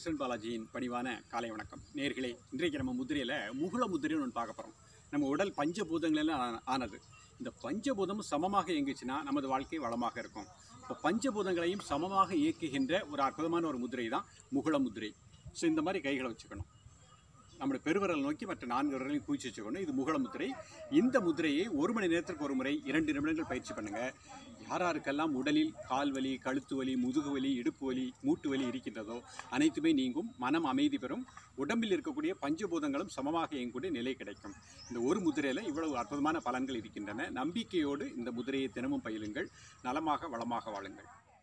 கிருஷ்ணன் பாலாஜியின் பணிவான காலை வணக்கம் நேர்களே. இன்றைக்கு நம்ம முதிரையில் முகுள முதிரைன்னு ஒன்று பார்க்க போகிறோம். நம்ம உடல் பஞ்சபூதங்களெல்லாம் ஆனது. இந்த பஞ்சபூதமும் சமமாக இயங்குச்சுன்னா நமது வாழ்க்கை வளமாக இருக்கும். இப்போ பஞ்சபூதங்களையும் சமமாக இயக்குகின்ற ஒரு அற்புதமான ஒரு முதிரை தான் முகுள முதிரை. ஸோ இந்த மாதிரி கைகளை வச்சுக்கணும். நம்முடைய பெருவிரல் நோக்கி மற்ற 4 விரலையும் குவிச்சு வச்சுக்கணும். இது முகுள முதிரை. இந்த முதிரையை 1 மணி நேரத்திற்கு ஒரு முறை 2 நிமிடங்கள் பயிற்சி பண்ணுங்கள். யாராருக்கெல்லாம் உடலில் கால் வலி, கழுத்து வலி, முதுகு வலி, இடுப்பு வலி, மூட்டு வலி இருக்கின்றதோ அனைத்துமே நீங்கும். மனம் அமைதி பெறும். உடம்பில் இருக்கக்கூடிய பஞ்சபூதங்களும் சமமாக இயங்கக்கூடிய நிலை கிடைக்கும். இந்த ஒரு முதிரையில் இவ்வளவு அற்புதமான பலன்கள் இருக்கின்றன. நம்பிக்கையோடு இந்த முதிரையை தினமும் பயிலுங்கள். நலமாக வளமாக வாழுங்கள்.